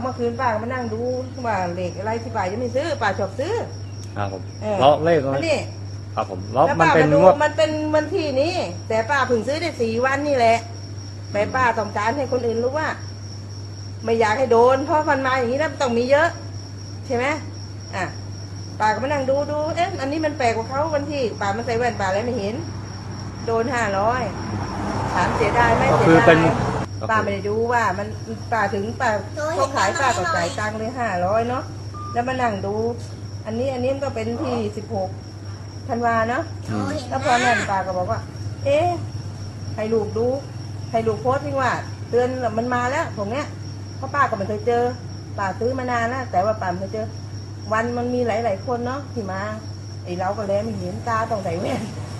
เมื่อคืนป้าก็มานั่งดูว่าเลขอะไรที่ป้ายังไม่ซื้อป้าชอบซื้อครับผมแล้วเลขอะไรนี่ครับผมแล้วแล้วมันป้าเป็นมาดูงวดมันเป็นวันที่นี้ แต่ป้าเพิ่งซื้อได้4 วันนี่แหละแต่ป้าต้องการให้คนอื่นรู้ว่า ไม่อยากให้โดนเพราะมันมาอย่างนี้แล้วต้องมีเยอะใช่ไหมป้าก็มานั่งดูเอ๊ะอันนี้มันแปลกกว่าเขาวันที่ป้ามันใส่แว่นป้าแล้วไม่เห็นโดน500ถามเสียดายไหมเสียดายป้าไม่ได้ดูว่ามันป้าถึงป้าเขาขายป้าก็จ่ายตังค์เลย500เนาะแล้วมานั่งดูอันนี้มันก็เป็นที่16 ธันวาเนาะแล้วพอนั่นป้าก็บอกว่า เอ๊ะให้ลูกดูให้ลูกโพสต์ทิ้งว่าเตือนมันมาแล้วตรงเนี้ยเพราะป้าก็ไม่เคยเจอป้าซื้อมานานแล้วแต่ว่าป้าไม่เคยเจอวันมันมีหลายๆคนเนาะที่มาไอ้เราก็เลยไม่เห็นตาต้องใส่แว่น